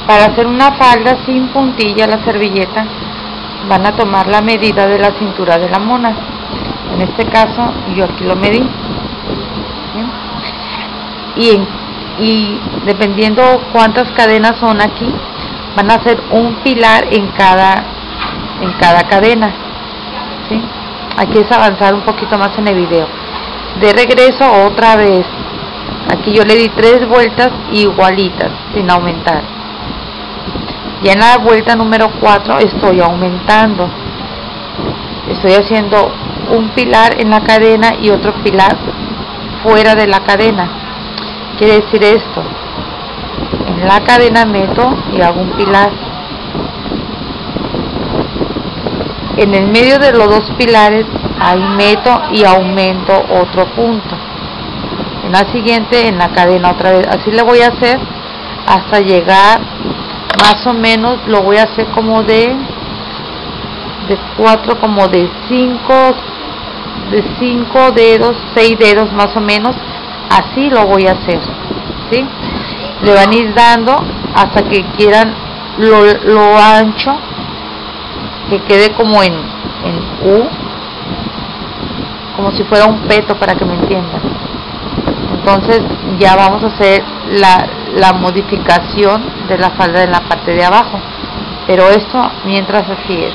Para hacer una falda sin puntilla, la servilleta, van a tomar la medida de la cintura de la mona. En este caso, yo aquí lo medí. Y dependiendo cuántas cadenas son aquí, van a hacer un pilar en cada cadena. ¿Sí? Aquí es avanzar un poquito más en el video. De regreso otra vez. Aquí yo le di 3 vueltas igualitas, sin aumentar. Ya en la vuelta número 4 estoy aumentando. Estoy haciendo un pilar en la cadena y otro pilar fuera de la cadena. Quiere decir esto: en la cadena meto y hago un pilar. En el medio de los 2 pilares, ahí meto y aumento otro punto. En la siguiente, en la cadena otra vez. Así le voy a hacer hasta llegar, más o menos, lo voy a hacer como de 4, como de 5 dedos, 6 dedos más o menos. Así lo voy a hacer, ¿sí? Le van a ir dando hasta que quieran lo ancho, que quede como en U, como si fuera un peto, para que me entiendan. Entonces ya vamos a hacer la modificación de la falda en la parte de abajo, pero esto mientras así es.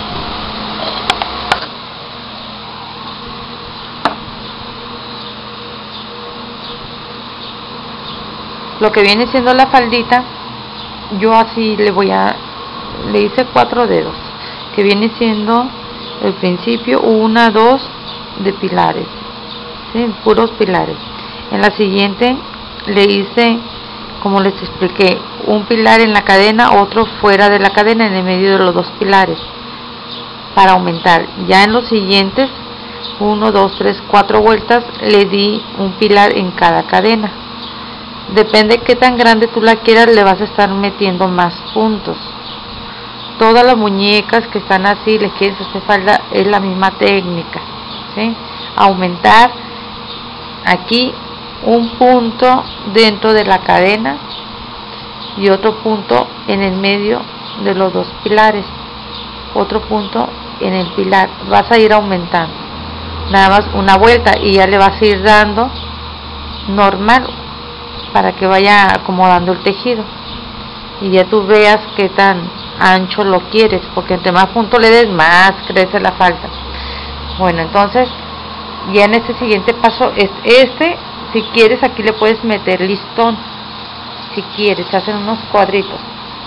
Lo que viene siendo la faldita, yo así le hice 4 dedos, que viene siendo el principio 1, 2 de pilares, ¿sí? Puros pilares. En la siguiente le hice, como les expliqué, un pilar en la cadena, otro fuera de la cadena, en el medio de los 2 pilares, para aumentar. Ya en los siguientes 1, 2, 3, 4 vueltas le di un pilar en cada cadena. Depende qué tan grande tú la quieras, le vas a estar metiendo más puntos. Todas las muñecas que están así, les quieres hacer falda, es la misma técnica, ¿sí? Aumentar aquí un punto dentro de la cadena y otro punto en el medio de los 2 pilares, otro punto en el pilar. Vas a ir aumentando nada más una vuelta y ya le vas a ir dando normal para que vaya acomodando el tejido y ya tú veas qué tan ancho lo quieres, porque entre más puntos le des, más crece la falda. Bueno, entonces ya en este siguiente paso es si quieres aquí le puedes meter listón, si quieres, se hacen unos cuadritos.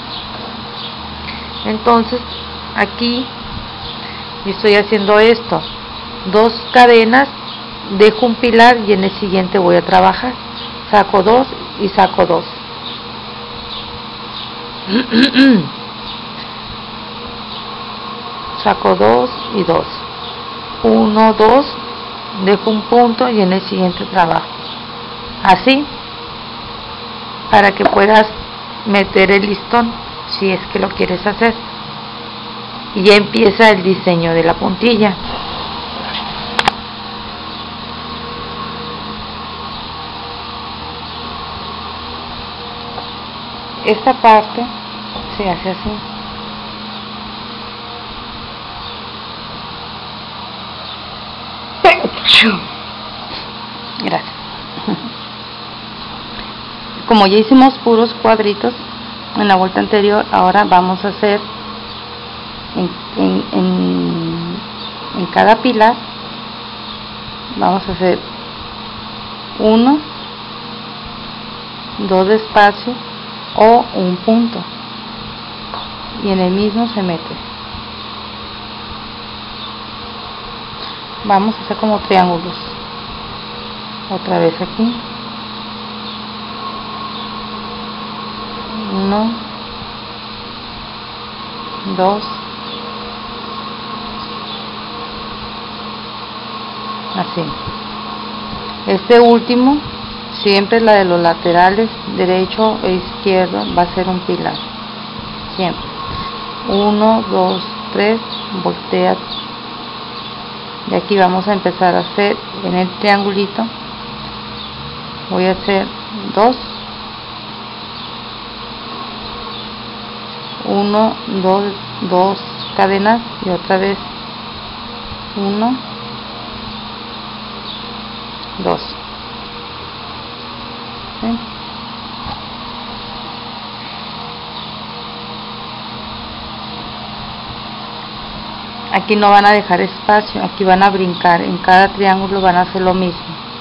Entonces aquí yo estoy haciendo esto, 2 cadenas, dejo un pilar y en el siguiente voy a trabajar, saco 2 y saco 2. Saco 2 y 2, 1, 2, dejo un punto y en el siguiente trabajo. Así, para que puedas meter el listón, si es que lo quieres hacer. Y ya empieza el diseño de la puntilla. Esta parte se hace así. Gracias. Como ya hicimos puros cuadritos en la vuelta anterior, ahora vamos a hacer en cada pilar, vamos a hacer 1, 2 de espacio o un punto y en el mismo se mete. Vamos a hacer como triángulos. Otra vez aquí. 1, 2, así. Este último, siempre la de los laterales, derecho e izquierdo, va a ser un pilar. Siempre. 1, 2, 3, voltea. Y aquí vamos a empezar a hacer en el triangulito, voy a hacer 2 1, 2 cadenas y otra vez 1, 2. ¿Sí? Aquí no van a dejar espacio, aquí van a brincar, en cada triángulo van a hacer lo mismo.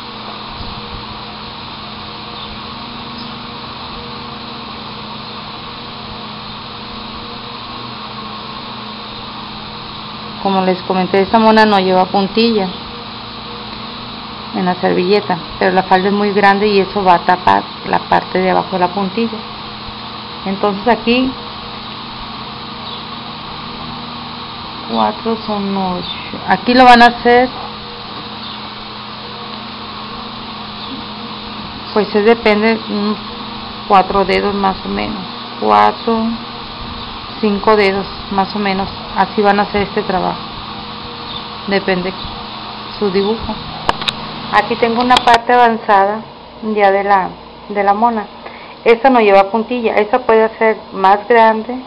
Como les comenté, esta mona no lleva puntilla en la servilleta, pero la falda es muy grande y eso va a tapar la parte de abajo de la puntilla. Entonces aquí 4 son 8. Aquí lo van a hacer, pues depende, 4 dedos más o menos, 4, 5 dedos más o menos. Así van a hacer este trabajo, depende su dibujo. Aquí tengo una parte avanzada ya de la mona. Esta no lleva puntilla, esta puede ser más grande,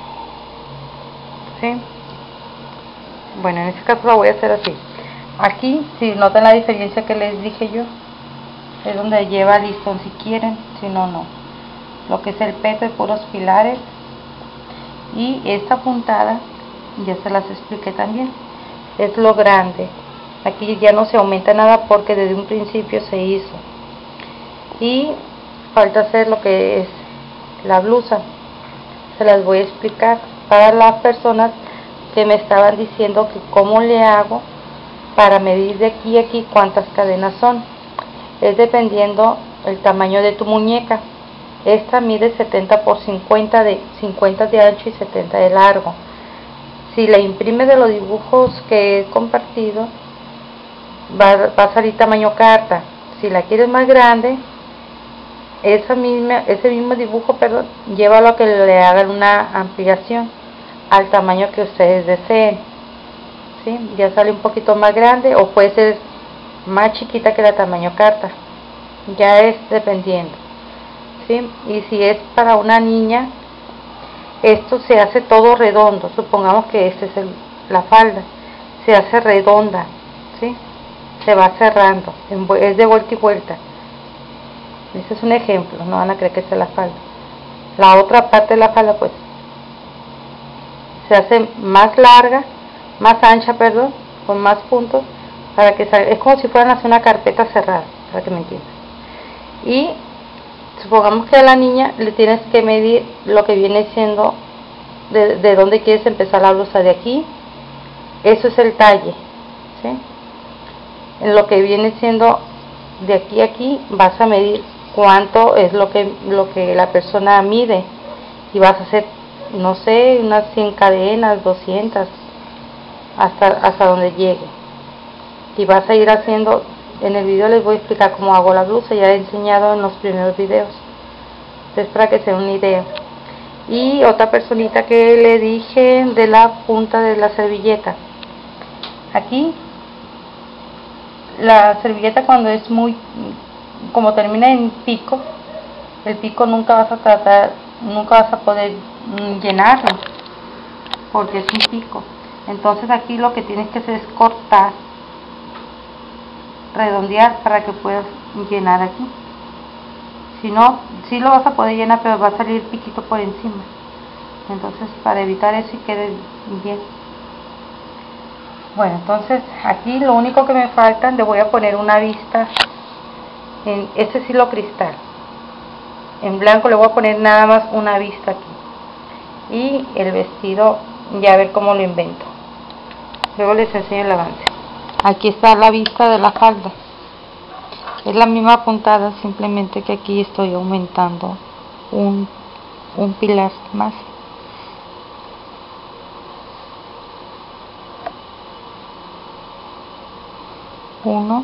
¿sí? Bueno, en este caso la voy a hacer así. Aquí, si notan la diferencia que les dije yo, es donde lleva listón si quieren, si no, no. Lo que es el peto de puros pilares. Y esta puntada, ya se las expliqué también, es lo grande. Aquí ya no se aumenta nada porque desde un principio se hizo. Y falta hacer lo que es la blusa. Se las voy a explicar para las personas que me estaban diciendo que cómo le hago para medir de aquí a aquí cuántas cadenas son. Es dependiendo el tamaño de tu muñeca. Esta mide 70 por 50 de ancho y 70 de largo. Si la imprime de los dibujos que he compartido, va a salir tamaño carta. Si la quieres más grande, ese mismo dibujo, llévalo a que le hagan una ampliación al tamaño que ustedes deseen, ¿sí? Ya sale un poquito más grande o puede ser más chiquita que la tamaño carta, ya es dependiendo, ¿sí? Y si es para una niña, esto se hace todo redondo. Supongamos que esta es la falda, se hace redonda, ¿sí? Se va cerrando, es de vuelta y vuelta. Este es un ejemplo, no van a creer que esta es la falda. La otra parte de la falda pues se hace más larga, más ancha, con más puntos, para que salga. Es como si fueran a hacer una carpeta cerrada, para que me entiendan. Y supongamos que a la niña le tienes que medir lo que viene siendo de dónde quieres empezar la blusa, de aquí. Eso es el talle, ¿sí? En lo que viene siendo de aquí a aquí vas a medir cuánto es lo que la persona mide, y vas a hacer, no sé, unas 100 cadenas, 200, hasta donde llegue. Y vas a ir haciendo, en el video les voy a explicar cómo hago la blusa, ya he enseñado en los primeros videos, entonces para que se den una idea. Y otra personita que le dije de la punta de la servilleta, aquí la servilleta cuando es como termina en pico, el pico nunca vas a poder llenarlo porque es un pico. Entonces aquí lo que tienes que hacer es cortar, redondear para que puedas llenar aquí. Si no, sí lo vas a poder llenar, pero va a salir piquito por encima. Entonces para evitar eso y quede bien. Bueno, entonces aquí lo único que me falta, le voy a poner una vista en este hilo cristal. En blanco le voy a poner nada más una vista aquí. Y el vestido, ya a ver cómo lo invento. Luego les enseño el avance. Aquí está la vista de la falda. Es la misma puntada, simplemente que aquí estoy aumentando un pilar más. Uno,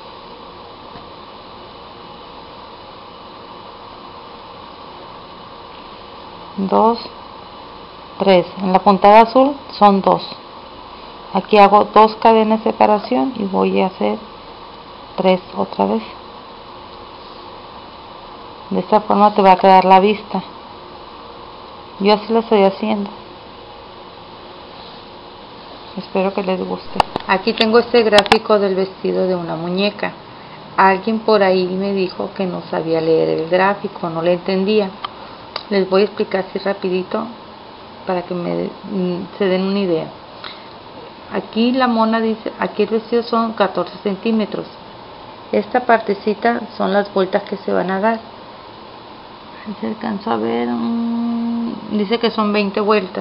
dos, tres. En la puntada azul son 2. Aquí hago 2 cadenas de separación y voy a hacer 3 otra vez. De esta forma te va a quedar la vista. Yo así lo estoy haciendo. Espero que les guste. Aquí tengo este gráfico del vestido de una muñeca. Alguien por ahí me dijo que no sabía leer el gráfico, no le entendía. Les voy a explicar así rapidito para que se den una idea. Aquí la mona dice, aquí el vestido son 14 centímetros. Esta partecita son las vueltas que se van a dar. Se alcanza a ver, dice que son 20 vueltas.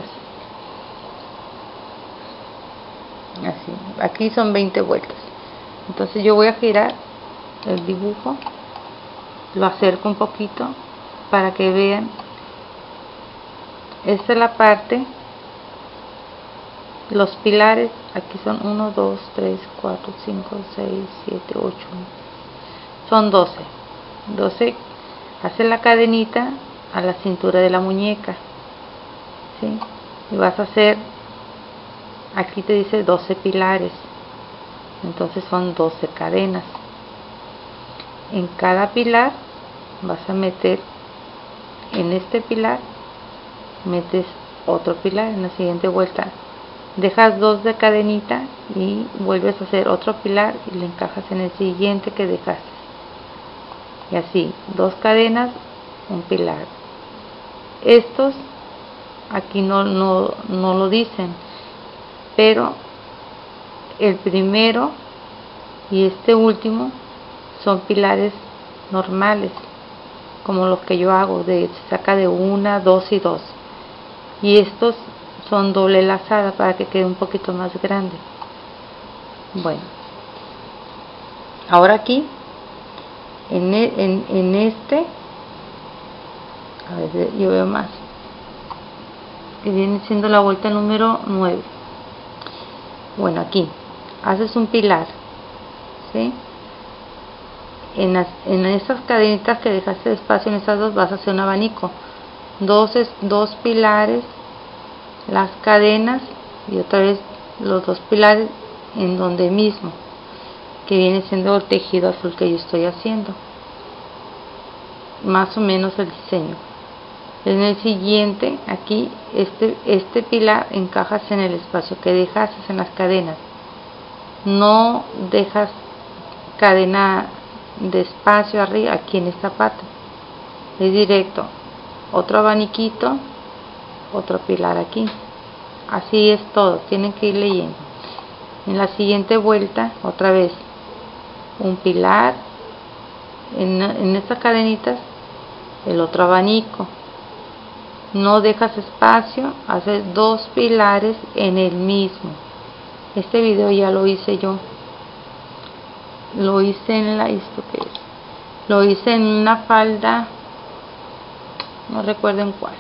Así, aquí son 20 vueltas. Entonces yo voy a girar el dibujo, lo acerco un poquito para que vean. Esta es la parte, los pilares, aquí son 1, 2, 3, 4, 5, 6, 7, 8, son 12. Hace la cadenita a la cintura de la muñeca, ¿sí? Y vas a hacer, aquí te dice 12 pilares, entonces son 12 cadenas. En cada pilar vas a meter, en este pilar metes otro pilar. En la siguiente vuelta dejas 2 de cadenita y vuelves a hacer otro pilar y le encajas en el siguiente que dejaste, y así 2 cadenas, un pilar. Estos aquí no lo dicen, pero el primero y este último son pilares normales, como los que yo hago, se saca de 1, 2 y 2, y estos son doble lazada para que quede un poquito más grande. Bueno, ahora aquí en este, a ver, yo veo más, que viene siendo la vuelta número 9. Bueno, aquí haces un pilar, ¿sí? En estas cadenitas que dejaste de espacio, en estas dos vas a hacer un abanico, dos pilares, las cadenas y otra vez los 2 pilares en donde mismo, que viene siendo el tejido azul que yo estoy haciendo, más o menos el diseño. En el siguiente, aquí este pilar encajas en el espacio que dejaste en las cadenas, no dejas cadena de espacio arriba. Aquí en esta parte es directo, otro abaniquito, otro pilar aquí. Así es todo, tienen que ir leyendo. En la siguiente vuelta otra vez un pilar, en estas cadenitas el otro abanico, no dejas espacio, haces 2 pilares en el mismo. Este video ya lo hice yo, lo hice en lo hice en una falda, no recuerdo en cuál.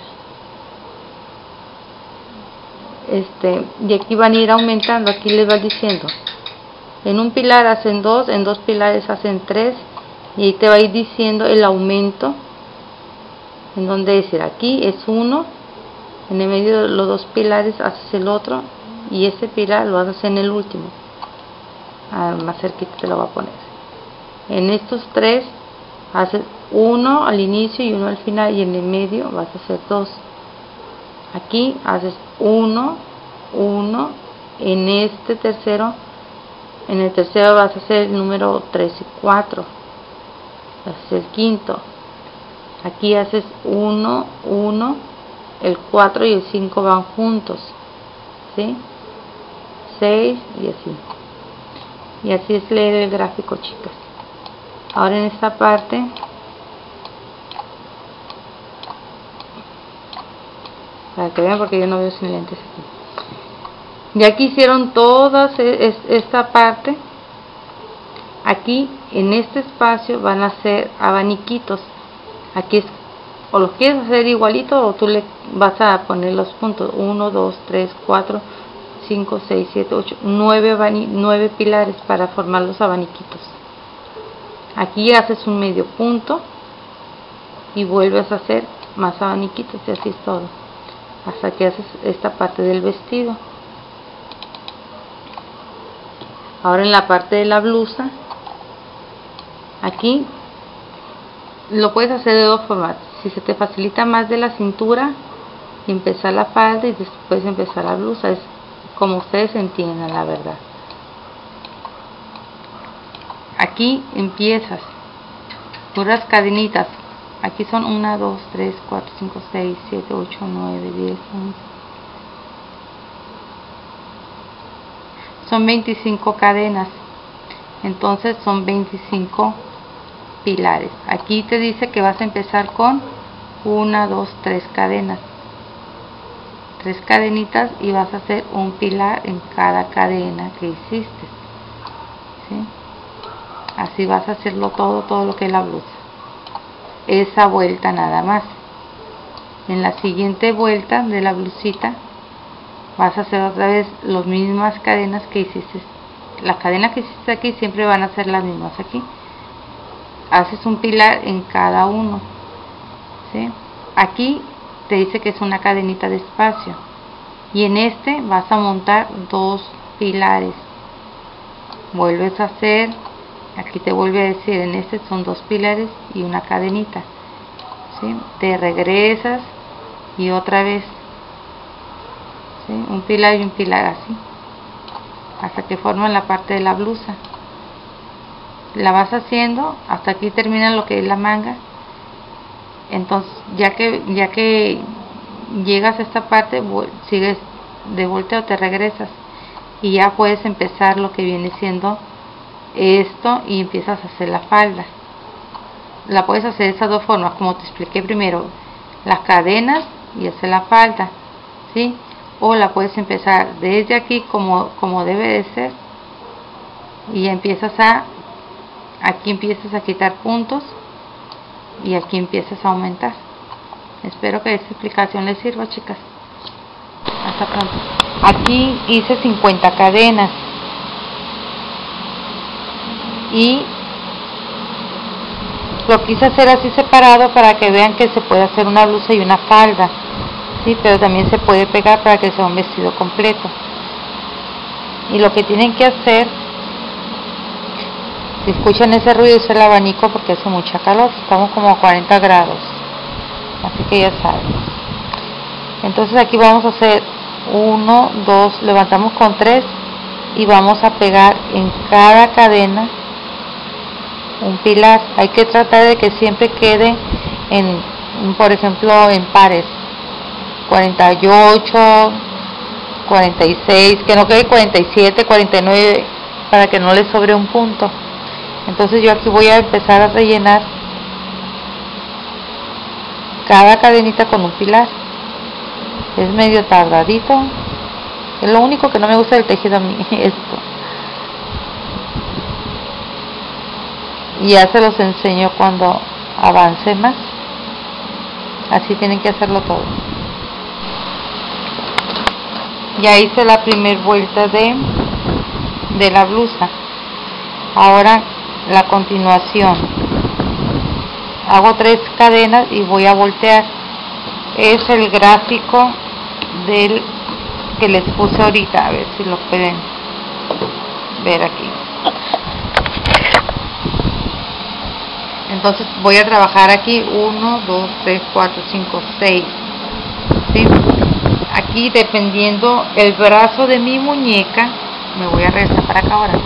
Y aquí van a ir aumentando, aquí les va diciendo, en un pilar hacen 2, en 2 pilares hacen 3, y ahí te va a ir diciendo el aumento, en donde decir, aquí es 1, en el medio de los 2 pilares haces el otro, y este pilar lo haces en el último. Más cerquita te lo voy a poner. En estos 3 haces 1 al inicio y 1 al final, y en el medio vas a hacer 2. Aquí haces 1, 1, en este tercero, en el tercero vas a hacer el número 3 y 4, vas a hacer el quinto. Aquí haces 1, 1, el 4 y el 5 van juntos, ¿sí? 6 y así. Y así es leer el gráfico, chicas. Ahora en esta parte para que vean, porque yo no veo sin lentes aquí. Ya que hicieron toda esta parte, aquí en este espacio van a hacer abaniquitos. Aquí es, o los quieres hacer igualito, o tú le vas a poner los puntos 1, 2, 3, 4, 5, 6, 7, 8, 9 pilares para formar los abaniquitos. Aquí haces un medio punto y vuelves a hacer más abaniquitos, y así es todo, hasta que haces esta parte del vestido. Ahora en la parte de la blusa, aquí lo puedes hacer de 2 formas. Si se te facilita más de la cintura, y empezar la falda y después empezar la blusa. Es como ustedes entiendan, la verdad. Aquí empiezas puras cadenitas. Aquí son 1, 2, 3, 4, 5, 6, 7, 8, 9, 10, 11. Son 25 cadenas. Entonces son 25 pilares. Aquí te dice que vas a empezar con 1, 2, 3 cadenas. 3 cadenitas y vas a hacer un pilar en cada cadena que hiciste. ¿Sí? Así vas a hacerlo todo lo que es la blusa. Esa vuelta nada más. En la siguiente vuelta de la blusita vas a hacer otra vez las mismas cadenas que hiciste. Las cadenas que hiciste aquí siempre van a ser las mismas aquí. Haces un pilar en cada uno. ¿Sí? Aquí te dice que es una cadenita de espacio. Y en este vas a montar 2 pilares. Vuelves a hacer. Aquí te vuelve a decir, en este son 2 pilares y una cadenita. ¿Sí? Te regresas y otra vez. ¿Sí? Un pilar y un pilar así. Hasta que forman la parte de la blusa. La vas haciendo hasta aquí termina lo que es la manga. Entonces ya que llegas a esta parte, sigues de volteo, te regresas y ya puedes empezar lo que viene siendo esto y empiezas a hacer la falda. La puedes hacer de esas dos formas, como te expliqué primero, las cadenas y hacer la falda, ¿sí? O la puedes empezar desde aquí como debe de ser y ya empiezas aquí empiezas a quitar puntos y aquí empiezas a aumentar. Espero que esta explicación les sirva, chicas. Hasta pronto. Aquí hice 50 cadenas y lo quise hacer así separado para que vean que se puede hacer una blusa y una falda, sí, pero también se puede pegar para que sea un vestido completo. Y lo que tienen que hacer, si escuchan ese ruido, es el abanico porque hace mucha calor, estamos como a 40 grados, así que ya saben. Entonces aquí vamos a hacer 1, 2, levantamos con 3 y vamos a pegar en cada cadena un pilar. Hay que tratar de que siempre quede por ejemplo, en pares, 48, 46, que no quede 47, 49, para que no le sobre un punto. Entonces yo aquí voy a empezar a rellenar cada cadenita con un pilar. Es medio tardadito, es lo único que no me gusta del tejido a mí, esto. Y ya se los enseño cuando avance más. Así tienen que hacerlo todo. Ya hice la primera vuelta de la blusa. Ahora la continuación. Hago 3 cadenas y voy a voltear. Es el gráfico del que les puse ahorita. A ver si lo pueden ver aquí. Entonces voy a trabajar aquí 1, 2, 3, 4, 5, 6. ¿Sí? Aquí dependiendo el brazo de mi muñeca, me voy a regresar para acá ahora.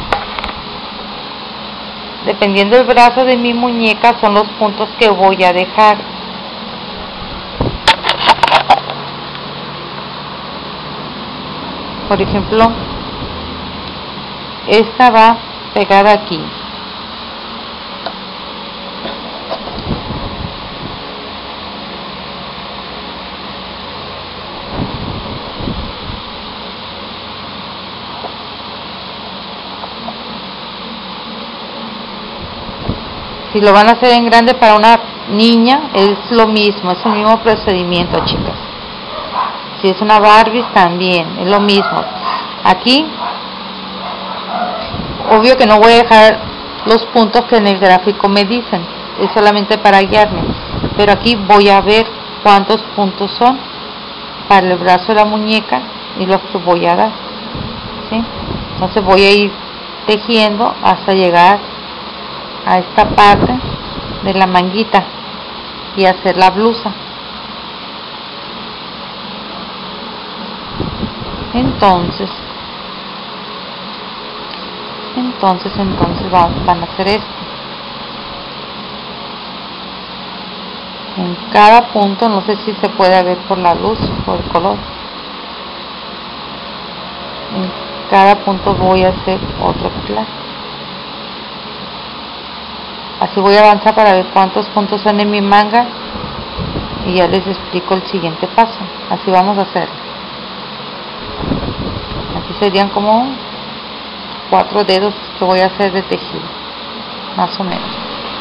Dependiendo el brazo de mi muñeca son los puntos que voy a dejar. Por ejemplo, esta va pegada aquí. Si lo van a hacer en grande para una niña, es lo mismo, es el mismo procedimiento, chicas. Si es una Barbie, también, es lo mismo. Aquí, obvio que no voy a dejar los puntos que en el gráfico me dicen, es solamente para guiarme. Pero aquí voy a ver cuántos puntos son para el brazo de la muñeca y los que voy a dar, ¿sí? Entonces voy a ir tejiendo hasta llegar a esta parte de la manguita y hacer la blusa. Entonces van a hacer esto. En cada punto, no sé si se puede ver por la luz, por el color. En cada punto voy a hacer otro pilar. Así voy a avanzar para ver cuántos puntos son en mi manga y ya les explico el siguiente paso. Así vamos a hacerlo. Aquí serían como 4 dedos que voy a hacer de tejido, más o menos.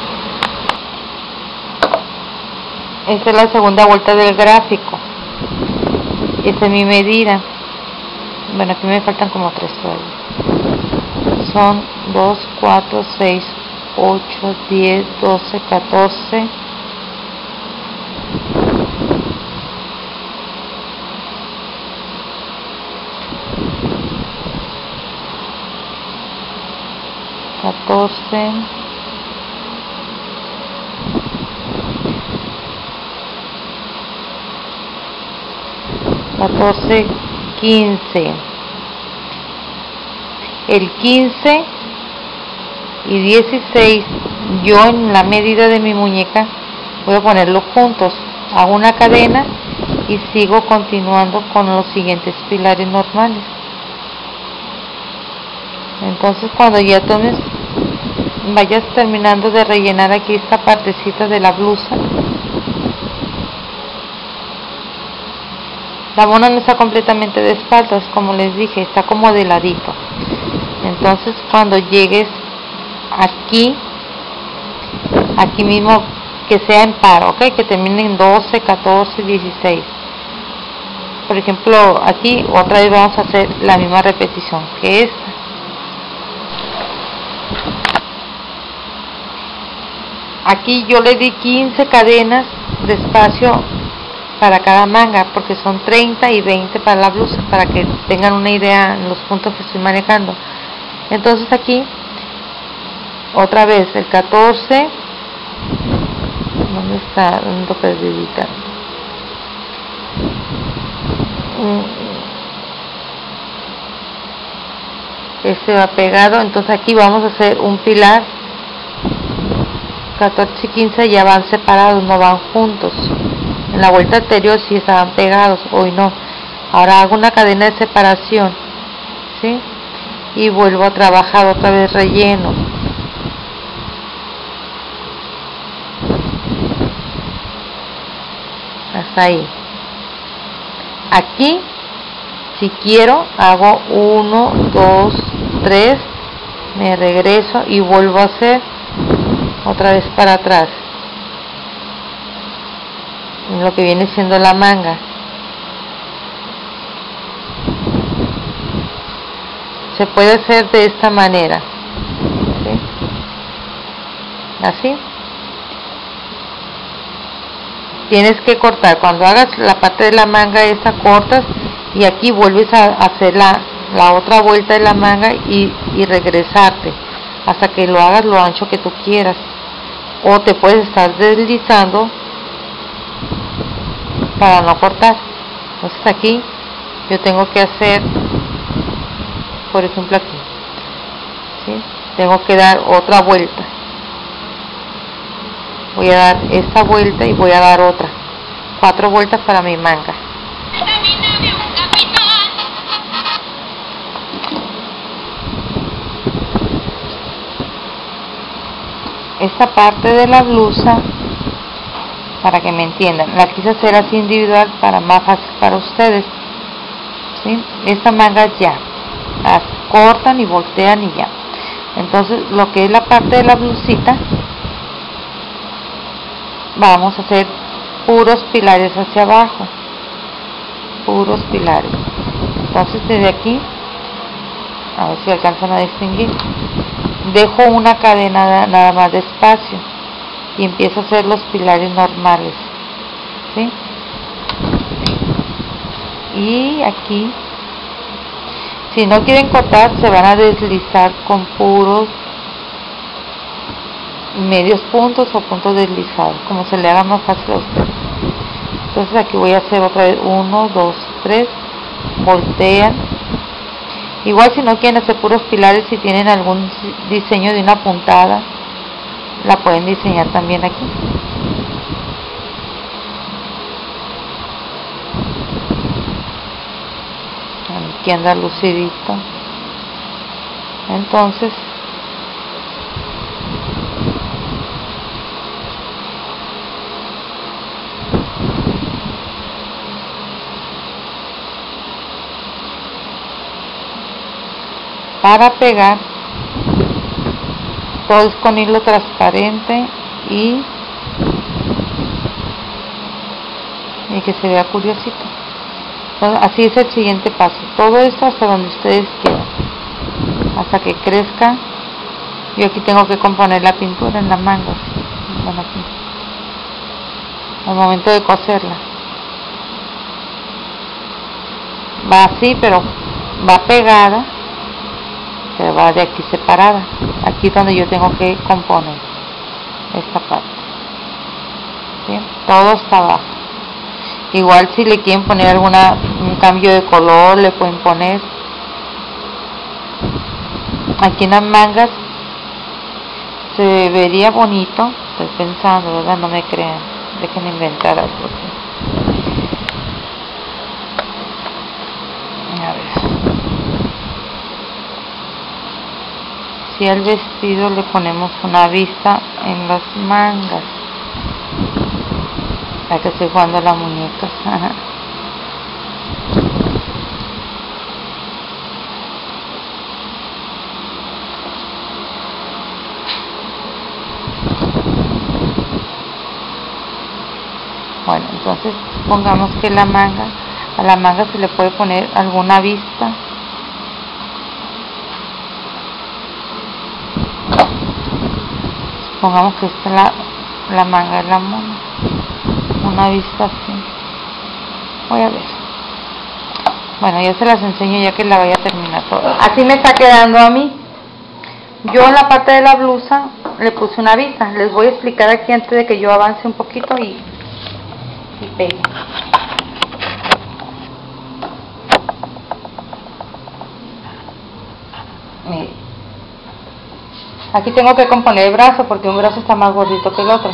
Esta es la segunda vuelta del gráfico. Esta es mi medida. Bueno, aquí me faltan como 3 todavía. Son 2, 4, 6, 8, 10, 12, 14. 14, 14, 15. El 15 y 16, yo en la medida de mi muñeca voy a ponerlos juntos. Hago una cadena y sigo continuando con los siguientes pilares normales. Entonces cuando ya vayas terminando de rellenar aquí esta partecita de la blusa, la mona no está completamente de espaldas, como les dije, está como de ladito. Entonces cuando llegues aquí mismo, que sea en par, ok, que termine en 12, 14, 16. Por ejemplo, aquí otra vez vamos a hacer la misma repetición que esta. Aquí yo le di 15 cadenas de espacio para cada manga, porque son 30 y 20 para la blusa, para que tengan una idea en los puntos que estoy manejando. Entonces aquí otra vez el 14, ¿dónde está? Ando perdidita. Este va pegado, entonces aquí vamos a hacer un pilar. 14 y 15 ya van separados, no van juntos. En la vuelta anterior sí estaban pegados, hoy no. Ahora hago una cadena de separación, ¿sí? Y vuelvo a trabajar otra vez relleno. Hasta ahí. Aquí, si quiero, hago 1, 2, 3, me regreso y vuelvo a hacer otra vez para atrás, lo que viene siendo la manga. Se puede hacer de esta manera, ¿sí? Así. Tienes que cortar, cuando hagas la parte de la manga esta, cortas y aquí vuelves a hacer la otra vuelta de la manga y regresarte hasta que lo hagas lo ancho que tú quieras, o te puedes estar deslizando para no cortar. Entonces aquí yo tengo que hacer, por ejemplo aquí, ¿sí? Tengo que dar otra vuelta. Voy a dar esta vuelta y voy a dar otra. 4 vueltas para mi manga. Esta parte de la blusa, para que me entiendan, la quise hacer así individual para más fácil para ustedes, ¿sí? Esta manga ya las cortan y voltean y ya. Entonces lo que es la parte de la blusita, vamos a hacer puros pilares hacia abajo, puros pilares. Entonces desde aquí, a ver si alcanzan a distinguir, dejo una cadena nada más de espacio y empiezo a hacer los pilares normales, ¿sí? Y aquí, si no quieren cortar, se van a deslizar con puros medios puntos o puntos deslizados, como se le haga más fácil a ustedes. Entonces aquí voy a hacer otra vez 1, 2, 3, voltean. Igual si no quieren hacer puros pilares, si tienen algún diseño de una puntada, la pueden diseñar también aquí. Aquí anda lucidito. Entonces para pegar todo es con hilo transparente y que se vea curiosito. Entonces, así es el siguiente paso. Todo esto hasta donde ustedes quieran, hasta que crezca. Yo aquí tengo que componer la pintura en las mangas. Bueno, aquí al momento de coserla va así, pero va pegada, pero va de aquí separada. Aquí es donde yo tengo que componer esta parte. ¿Sí? Todo está abajo. Igual si le quieren poner un cambio de color, le pueden poner. Aquí en las mangas se vería bonito. Estoy pensando, ¿verdad? No me crean, dejen inventar algo. A ver, si al vestido le ponemos una vista en las mangas. Hay que estoy jugando las muñecas. Bueno, entonces pongamos que a la manga se le puede poner alguna vista. Pongamos que esta es la manga de la mona. Una vista así. Voy a ver. Bueno, yo se las enseño ya que la vaya a terminar toda. Así me está quedando a mí. Yo en la parte de la blusa le puse una vista. Les voy a explicar aquí antes de que yo avance un poquito y pegue. Mire. Aquí tengo que componer el brazo porque un brazo está más gordito que el otro.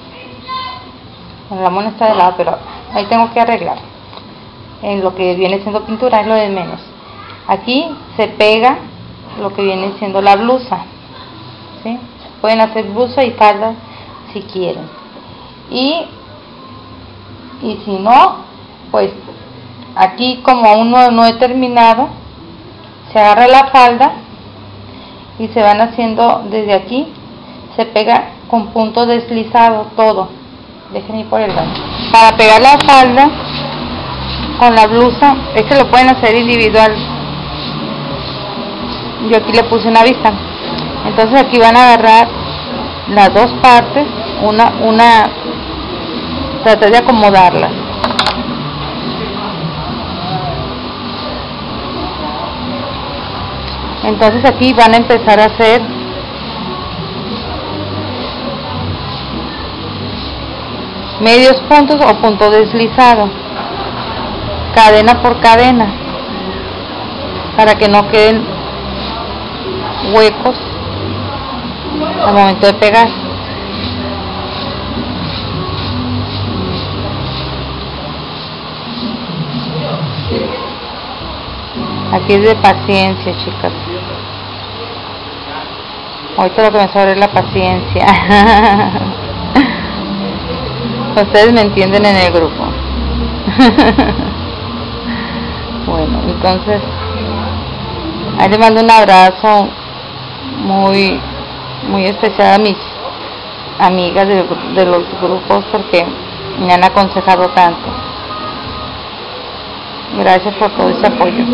La mona está de lado, pero ahí tengo que arreglar. En lo que viene siendo pintura es lo de menos. Aquí se pega lo que viene siendo la blusa, ¿sí? Pueden hacer blusa y falda si quieren. Y si no, pues aquí como aún no he terminado, se agarra la falda y se van haciendo desde aquí, se pega con punto deslizado todo. Dejen ir por el lado. Para pegar la falda con la blusa, este lo pueden hacer individual. Yo aquí le puse una vista. Entonces aquí van a agarrar las dos partes, tratar de acomodarlas. Entonces aquí van a empezar a hacer medios puntos o punto deslizado, cadena por cadena, para que no queden huecos al momento de pegar. Aquí es de paciencia, chicas. Ahorita lo que me sobra es la paciencia. Ustedes me entienden en el grupo. Bueno, entonces ahí les mando un abrazo muy especial a mis amigas de los grupos, porque me han aconsejado tanto. Gracias por todo ese apoyo.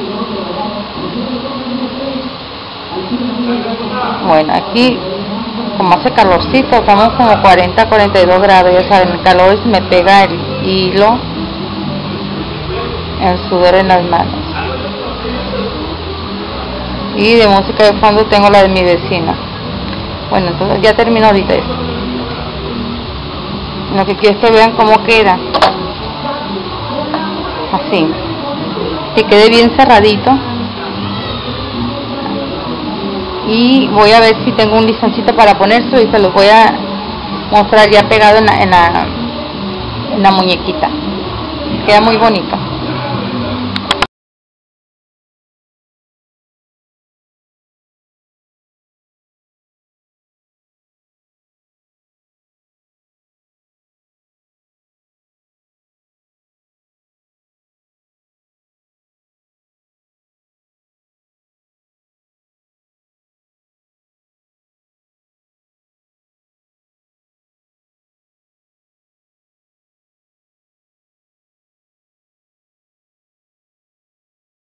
Bueno, aquí como hace calorcito, estamos como 40-42 grados, ya saben, el calor me pega el hilo, el sudor en las manos. Y de música de fondo tengo la de mi vecina. Bueno, entonces ya termino ahorita esto. Lo que quiero es que vean cómo queda. Así. que quede bien cerradito. Y voy a ver si tengo un listoncito para ponérselo y se los voy a mostrar ya pegado en la muñequita. Queda muy bonito.